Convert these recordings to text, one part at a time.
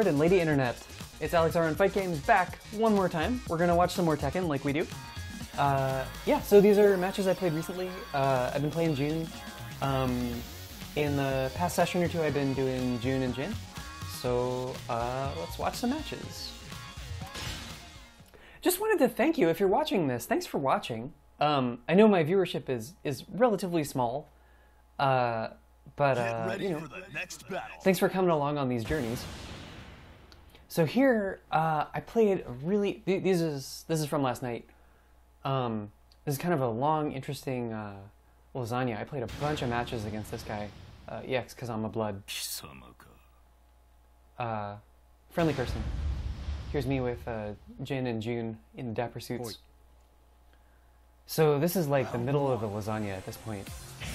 Lord and Lady Internet. It's Alex R on Fight Games back one more time. We're gonna watch some more Tekken like we do. Yeah, so these are matches I played recently. I've been playing Jun. In the past session or two, I've been doing Jun and Jin. So let's watch some matches. Just wanted to thank you if you're watching this. Thanks for watching. I know my viewership is relatively small, but you know, thanks for coming along on these journeys. So here, I played a really. This is from last night. This is kind of a long, interesting lasagna. I played a bunch of matches against this guy. Yeeahhh, because I'm a blood. Friendly person. Here's me with Jin and Jun in dapper suits. So this is like the middle of the lasagna at this point.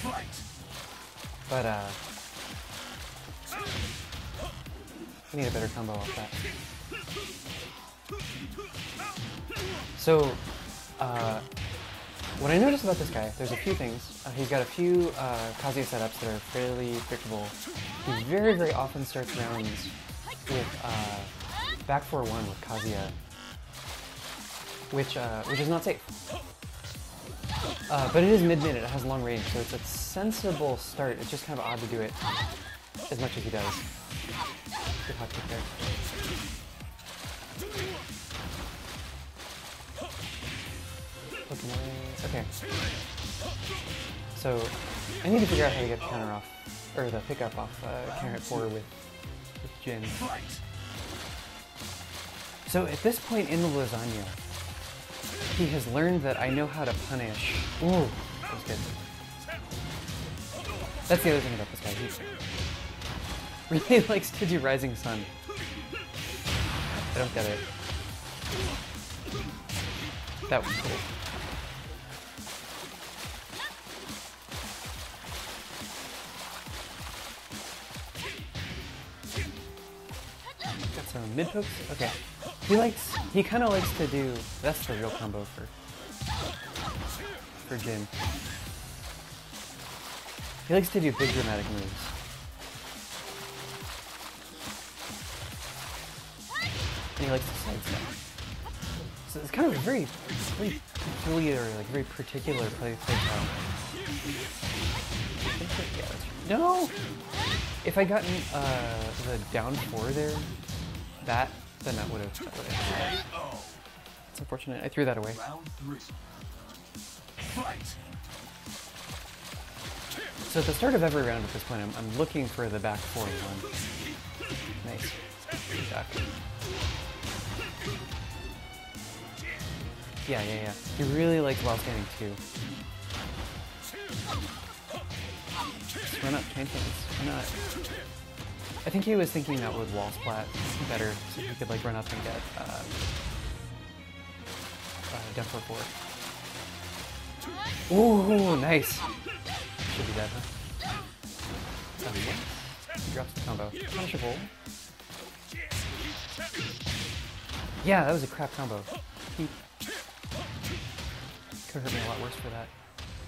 But I need a better combo off that. So what I noticed about this guy, there's a few things. He's got a few Kazuya setups that are fairly predictable. He very, very often starts rounds with back 4-1 with Kazuya, which is not safe. But it is mid-mid, it has long range, so it's a sensible start. It's just kind of odd to do it as much as he does. Good hot kick there. Looking away. Okay. So I need to figure out how to get the counter off, or the pickup off counter hit 4 with Jin. So at this point in the lasagna, he has learned that I know how to punish. Ooh, that was good. That's the other thing about this guy. He really likes to do Rising Sun. I don't get it. That was cool. Got some mid hooks. Okay. He kind of likes to do. That's the real combo for Jin. He likes to do big dramatic moves. And he likes to sidestep. So it's kind of a very peculiar, like very particular play style. No! If I gotten the down 4 there, then that would have. It's unfortunate. I threw that away. So at the start of every round at this point, I'm looking for the back 4-1. Nice. Good duck. Yeah. He really likes while standing too. Just run up, chain things. Why not? I think he was thinking that would wall splat better, so he could like run up and get down for 4. Ooh, nice. Should be dead, huh? He drops the combo. Punishable. Yeah, that was a crap combo. He could hurt me a lot worse for that.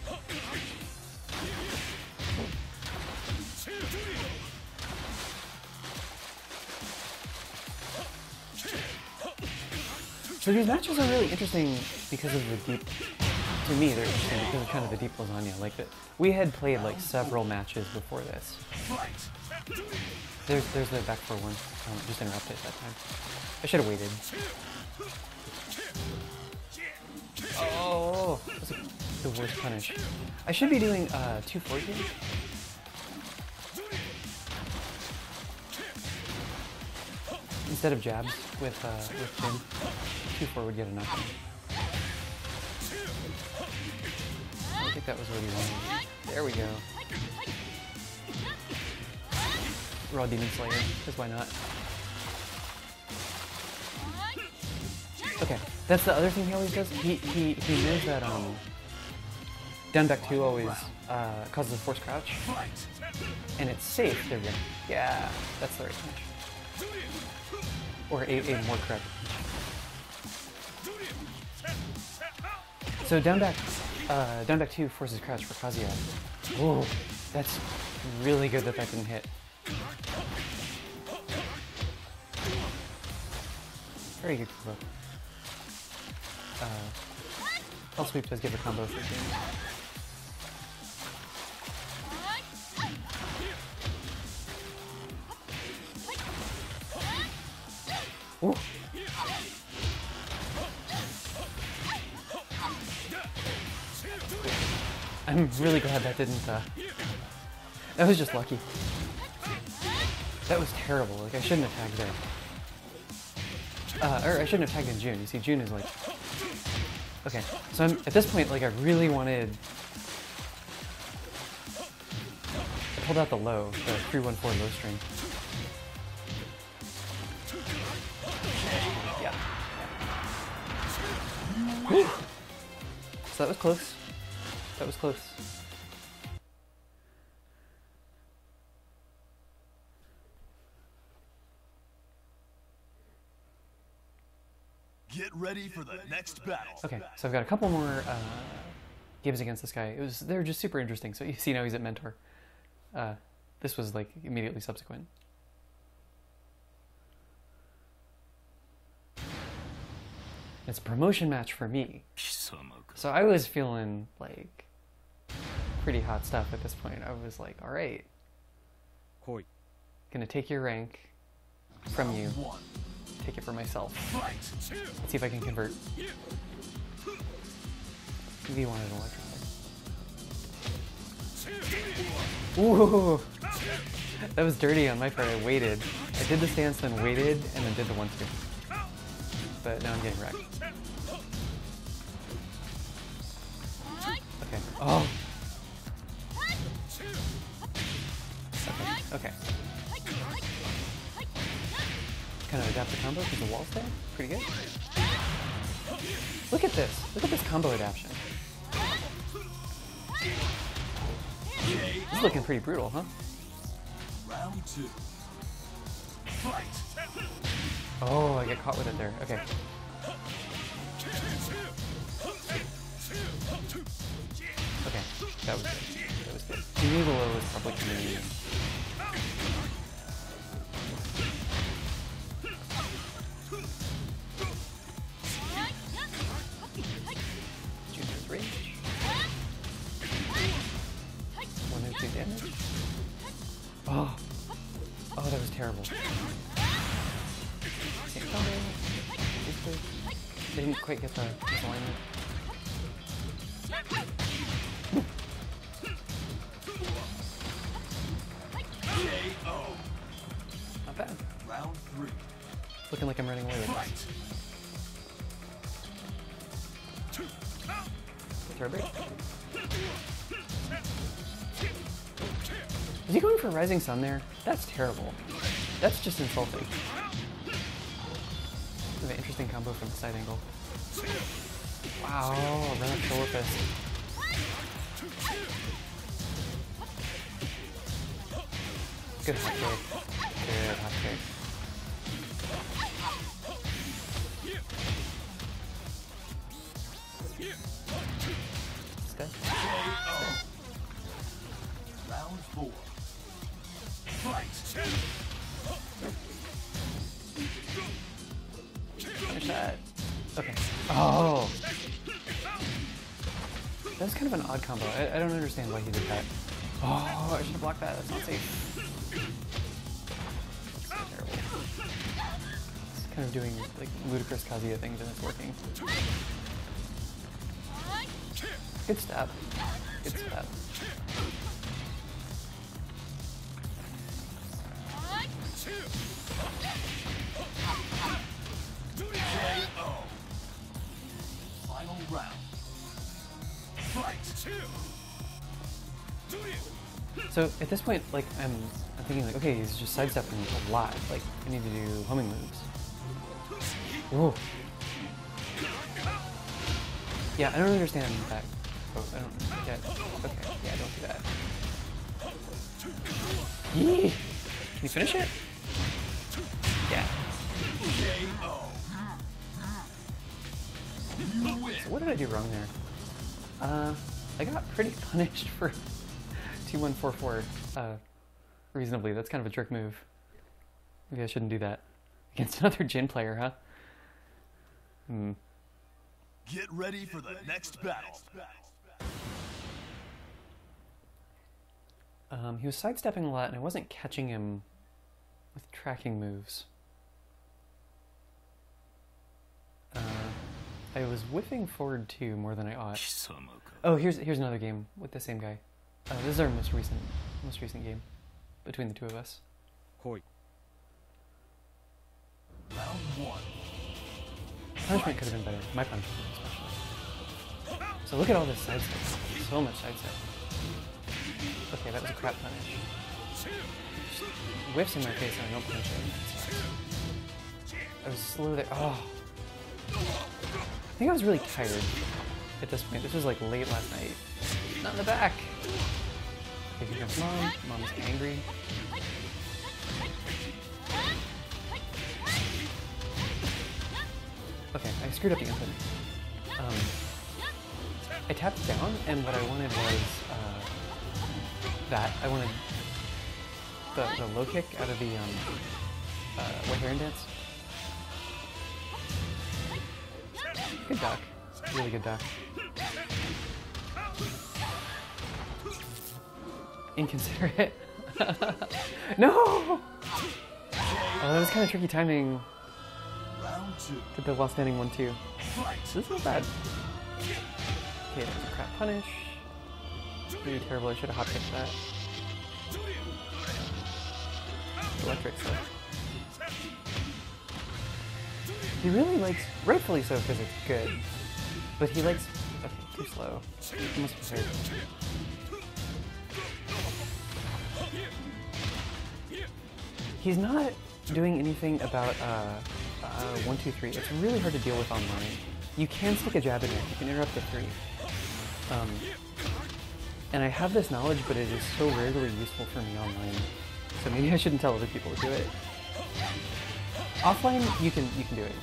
So these matches are really interesting because of the deep. To me, they're interesting because of kind of the deep lasagna. Like we had played like several matches before this. There's the back 4-1. Just interrupted that time. I should have waited. Oh, that's the worst punish. I should be doing 2-4 here. Instead of jabs with Jin, 2-4 would get enough. I think that was what he wanted. There we go. Raw Demon Slayer, because why not? Okay, that's the other thing he always does. He knows that down back 2 always causes a force crouch, and it's safe. There we go. Yeah, that's the right punch. Or a more correct. So down back 2 forces crouch for Kazuya. Whoa, that's really good that didn't hit. Very good combo. Hell sweep does give a combo for Jin. Ooh. I'm really glad that didn't, that was just lucky. That was terrible, like I shouldn't have tagged there. Or I shouldn't have tagged in Jun. You see, Jun is like... Okay, so I'm, at this point, like I really wanted... I pulled out the low, the 3-1-4 low string. Yeah. Whew. So that was close. That was close. Get ready for the next battle. Okay, so I've got a couple more games against this guy. They're just super interesting. So you see now he's at Mentor. This was like immediately subsequent. It's a promotion match for me. So I was feeling like pretty hot stuff at this point. I was like, all right, gonna take your rank from you, take it for myself. Let's see if I can convert. Maybe he wanted an electronic. Ooh, that was dirty on my part. I waited. I did the stance, then waited, and then did the 1-2. But now I'm getting wrecked. Okay. Oh. Okay. Kind of adapt the combo because the wall stay. Pretty good. Look at this. Look at this combo adaptation. This is looking pretty brutal, huh? Round 2. Fight. Oh, I get caught with it there. Okay. Okay, that was good. That was good. He knew the low was probably coming in. Junior's range. 1 and 2 damage. Oh. Oh, that was terrible. They didn't quite get the alignment. Not bad. Round 3. Looking like I'm running away with this. Throw a break. Is he going for Rising Sun there? That's terrible. That's just insulting. An interesting combo from the side angle. Wow, run up shoulder fist. Good hot kick. Good hot kick. This guy. Round 4. Fight. Finish that. Okay. Oh! That's kind of an odd combo. I don't understand why he did that. Oh, I should have blocked that. That's not safe. That's so terrible. It's kind of doing like ludicrous Kazuya things and it's working. Good stab. Good stab. Final round. Fight. So at this point, like I'm thinking like, okay, he's just sidestepping a lot. Like I need to do homing moves. Whoa. Yeah, I don't understand that. Oh, I don't get. Okay, yeah, don't do that. Yee! Can you finish it? Yeah. So what did I do wrong there? I got pretty punished for 2-1-4-4 reasonably. That's kind of a trick move. Maybe I shouldn't do that against another Jin player, huh? Get ready for the next battle. He was sidestepping a lot, and I wasn't catching him with tracking moves. I was whiffing forward too more than I ought. Oh, here's another game with the same guy. This is our most recent game between the two of us. Round 1. Punishment could have been better. My punishment especially. So look at all this sidestep. So much sidestep. Okay, that was a crap punish. Just whiffs in my face and I don't punish it. I was slow there. Oh. I think I was really tired at this point. This was like late last night. Not in the back. Okay, here comes Mom. Mom's angry. Okay, I screwed up the input. I tapped down, and what I wanted was that. I wanted the low kick out of the White Heron dance. Good duck. Really good duck. Inconsiderate. No! Oh, that was kind of tricky timing. Round 2. Did the while standing 1-2. This is not bad. Okay, that was a crap punish. Really terrible. I should have hot kicked that. Electric stuff. He really likes, rightfully so because it's good, but he likes, okay, too slow. He must be tired. He's not doing anything about 1, 2, 3. It's really hard to deal with online. You can stick a jab in there. You can interrupt the 3. And I have this knowledge, but it is so rarely useful for me online. So maybe I shouldn't tell other people to do it. Offline, you can do it.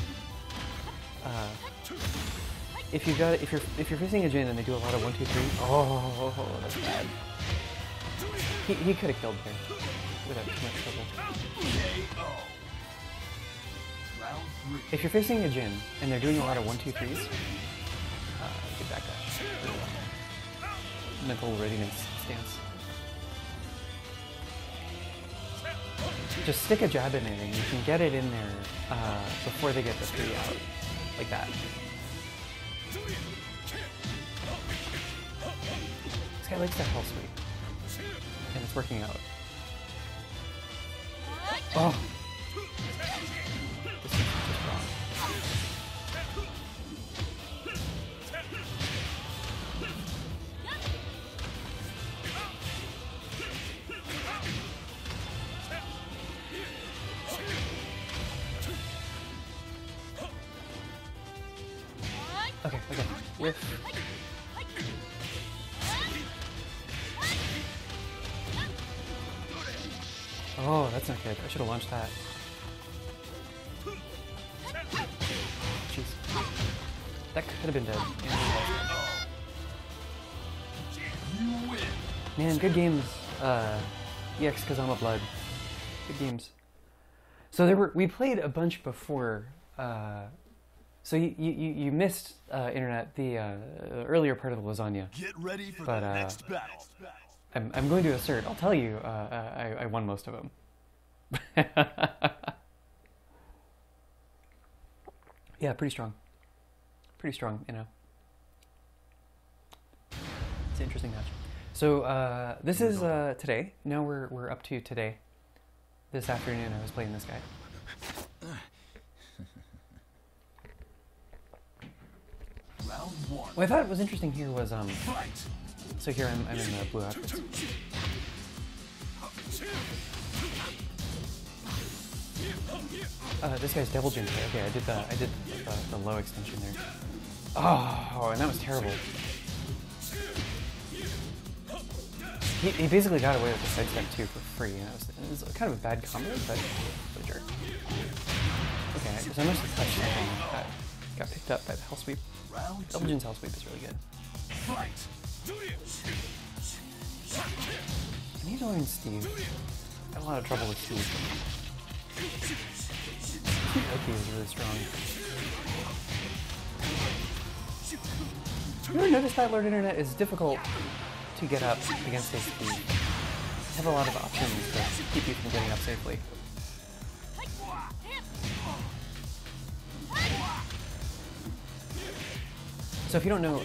If you're facing a Jin and they do a lot of 1, 2, 3, oh, that's bad. He could have killed there without too much trouble. Round 3. If you're facing a Jin and they're doing a lot of 1, 2, 3s, good backdash. Mental readiness stance. Just stick a jab in there and you can get it in there before they get the 3 out. Like that. This guy likes the hell sweep. And it's working out. Oh! This is just wrong. Okay. Whiff. Oh, that's not good. I should have launched that. Jeez. That could have been dead. Man, good games. EX Kazama Blood. Good games. So we played a bunch before. So you missed internet the earlier part of the lasagna. Get ready for the next battle. I'm going to assert. I'll tell you, I won most of them. Yeah, pretty strong. Pretty strong, you know. It's an interesting match. So this is today. Now we're up to today. This afternoon I was playing this guy. Round 1. What I thought was interesting here was so here I'm in the blue outfits. This guy's double jump. Okay, I did the low extension there. Oh, and that was terrible. He basically got away with the sidestep too for free, and it was kind of a bad combo, but what a jerk. Okay, so I must have touched something that got picked up by the hell sweep. Double Jin's hell sweep is really good. I need to learn Steve. I had a lot of trouble with Steve. TTT2 is really strong. You ever notice that Lord Internet is difficult to get up against his speed? You have a lot of options to keep you from getting up safely. So if you don't know,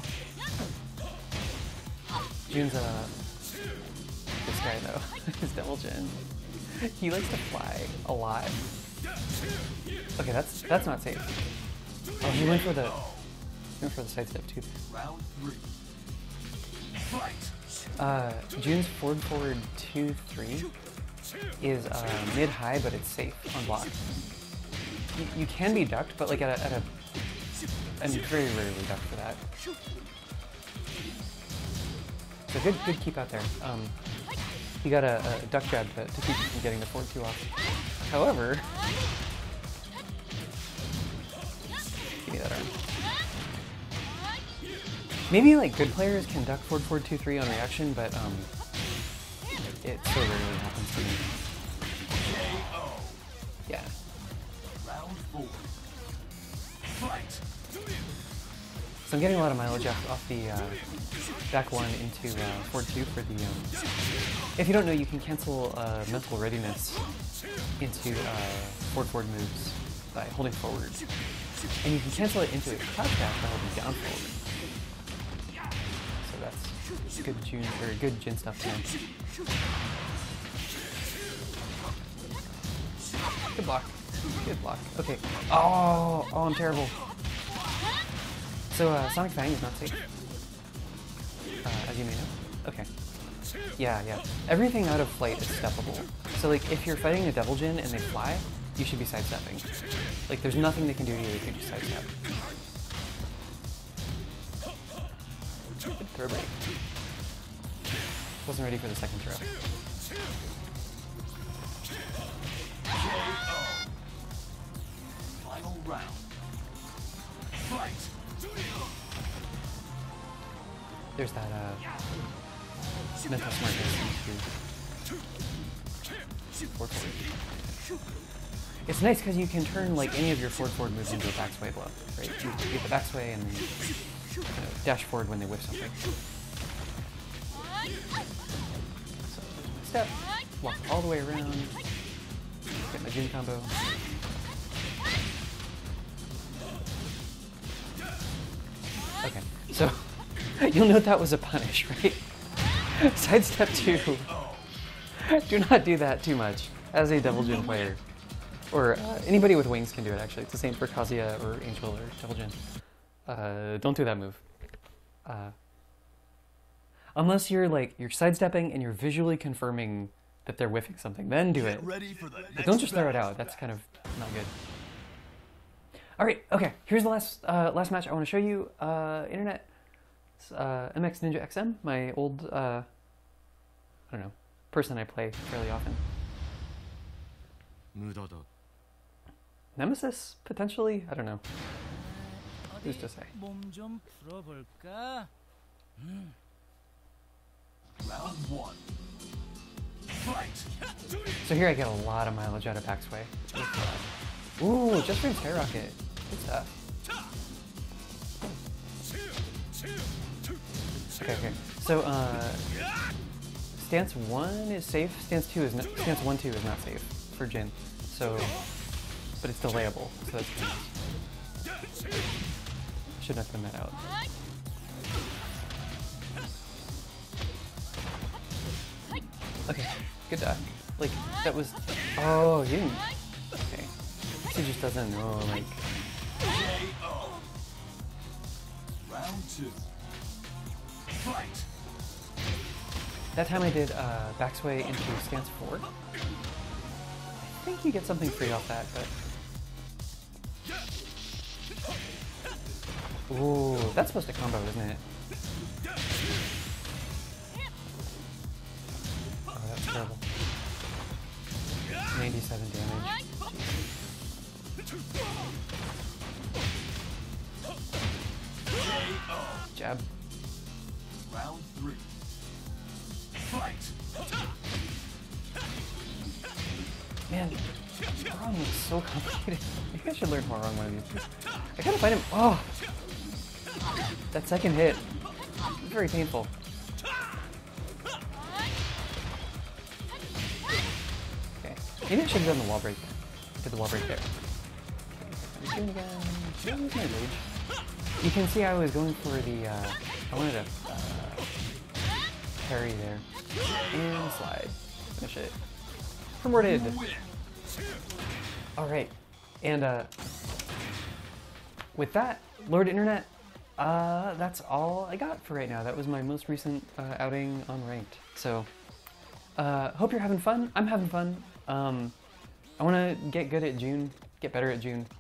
Jun's this guy though, his Devil Jin. He likes to fly a lot. Okay, that's not safe. Oh, he went for the sidestep too. Round 3. Fight. Jun's forward 2-3 is mid-high, but it's safe on block. You can be ducked, but like at a and very rarely ducked for that. So good keep out there. You got a duck jab to keep you from getting the forward 2 off. However, give me that arm. Maybe like good players can duck forward 2-3 on reaction, but it so rarely happens to me. Yeah. Round 4. Fight. So I'm getting a lot of mileage off the back 1 into forward 2 for the. If you don't know, you can cancel mental readiness into forward moves by holding forward, and you can cancel it into a crouch dash by holding down forward. So that's good Jin stuff too. Good block. Good block. Okay. Oh, I'm terrible. So Sonic Fang is not safe, as you may know. Okay. Yeah. Everything out of flight is steppable. So like, if you're fighting a Devil Jin and they fly, you should be sidestepping. Like, there's nothing they can do to you if you just sidestep. Good throw break. Wasn't ready for the second throw. Final round. Fight. There's that mental smartness into forward. It's nice because you can turn like any of your forward moves into a backsway blow, right? You get the backsway and then dash forward when they whiff something. So step, walk all the way around, get my Jin combo. Okay, so you'll note that was a punish, right? Sidestep 2. Do not do that too much as a Devil Jin player. Or anybody with wings can do it, actually. It's the same for Kazuya or Angel or Devil Jin. Don't do that move. Unless you're sidestepping and you're visually confirming that they're whiffing something, then do it. But don't just throw it out. That's kind of not good. All right, okay. Here's the last match I want to show you. Internet, MX Ninja XM, my old I don't know, person I play fairly often. Nemesis potentially? I don't know. Who's to say? Round 1. Fight. So here I get a lot of mileage out of backsway. Ooh, just frames Hair Rocket. Good stuff. Okay. So stance 1 is safe. Stance 1-2 is not safe for Jin. So, but it's delayable. So that's good. Shouldn't have thrown that out. Okay, good duck. Like that was. Oh, you didn't. Okay. He just doesn't know, like. Round 2. Fight. That time I did backsway into stance 4. I think you get something free off that, but. Ooh, that's supposed to combo, isn't it? Oh, that's terrible. 97 damage. Jab. Round 3. Fight. Man, Wrong is so complicated. Maybe I should learn how Wrong one of these. I gotta find him. Oh! That second hit, very painful. Okay, maybe I should have done the wall break. Did the wall break there. I'm doing again. Should I use my rage? You can see I was going for the, I wanted to parry there. And slide. Finish it. Promoted! Alright, and with that, Lord Internet, that's all I got for right now. That was my most recent outing on Ranked. So, hope you're having fun. I'm having fun. I want to get good at June, get better at June.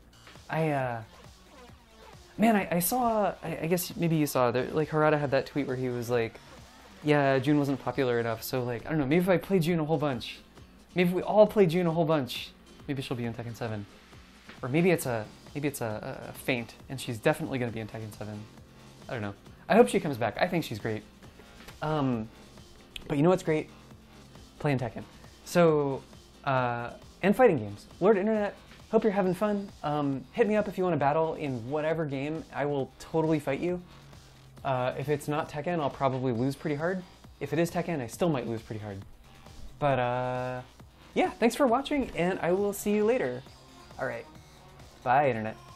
Man, I saw, I guess maybe you saw, that, like, Harada had that tweet where he was like, yeah, June wasn't popular enough, so, like, I don't know, maybe if I play June a whole bunch, maybe if we all play June a whole bunch, maybe she'll be in Tekken 7. Or maybe it's a feint, and she's definitely going to be in Tekken 7. I don't know. I hope she comes back. I think she's great. But you know what's great? Playing Tekken. So, and fighting games. Lord Internet, hope you're having fun. Hit me up if you want to battle in whatever game. I will totally fight you. If it's not Tekken, I'll probably lose pretty hard. If it is Tekken, I still might lose pretty hard. But, yeah, thanks for watching, and I will see you later. Alright, bye, Internet.